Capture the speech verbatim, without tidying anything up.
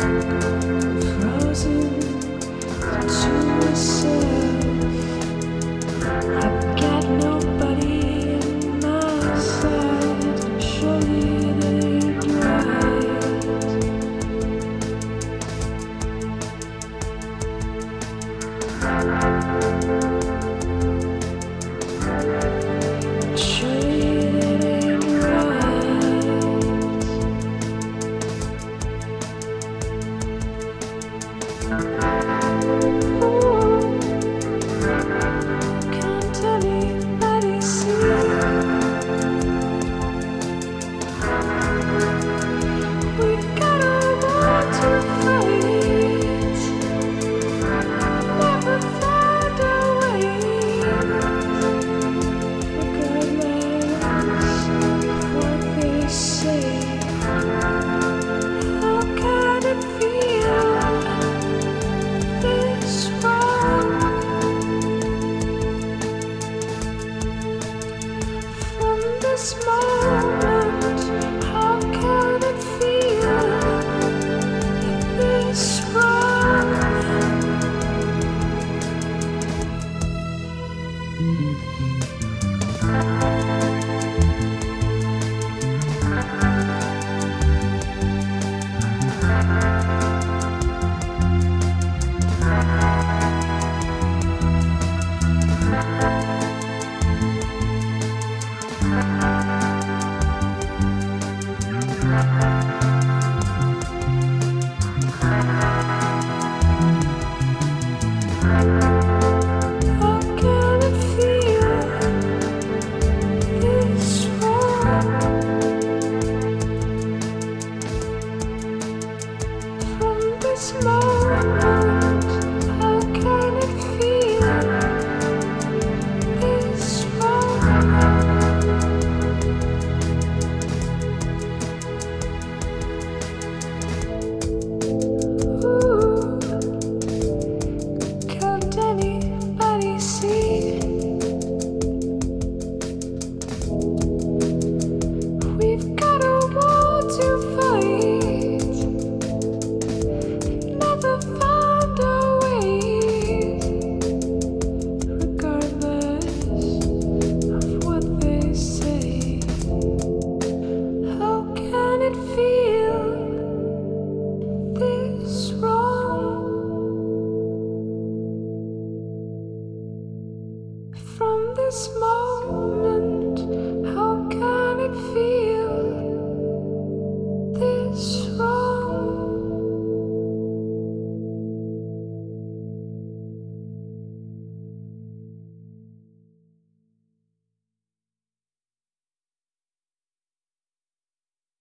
frozen to myself. I've got nobody in my side. Surely that ain't right. Surely that ain't right. Ooh, can't anybody see? We've got a war to fight. Never find a way. Regardless of what they say, how can it feel this wrong? From this moment, how can it feel this wrong? How can it feel this wrong? From this moment.